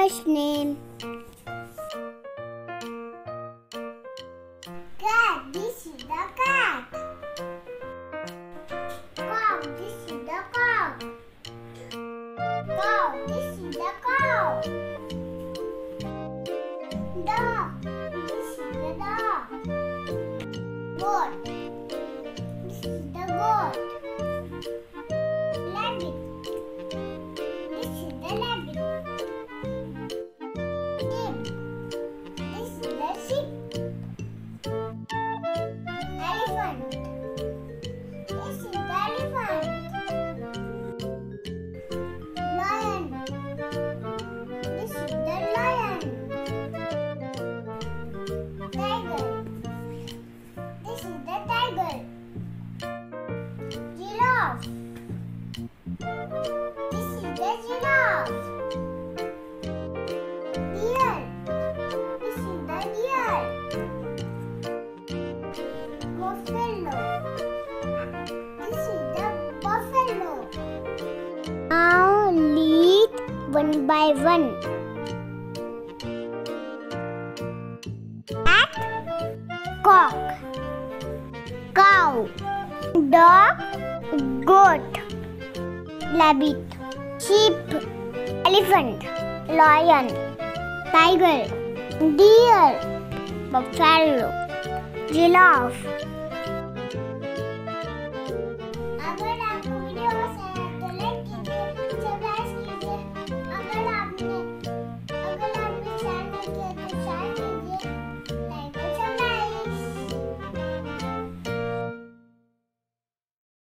First name. Cat. This is the cat. Cow. This is the cow. Cow. This is the cow. Dog. This is the dog. Goat. This is the goat. Rabbit. This is the rabbit. Sheep. This is the sheep. Elephant. This is the elephant. Lion. This is the lion. Tiger. This is the tiger. Giraffe. This is the giraffe. Deer. This is the deer. Buffalo. This is the buffalo. Now lead one by one. Cat, cock, cow, dog, goat, rabbit, sheep, elephant, lion, tiger, deer, buffalo, giraffe.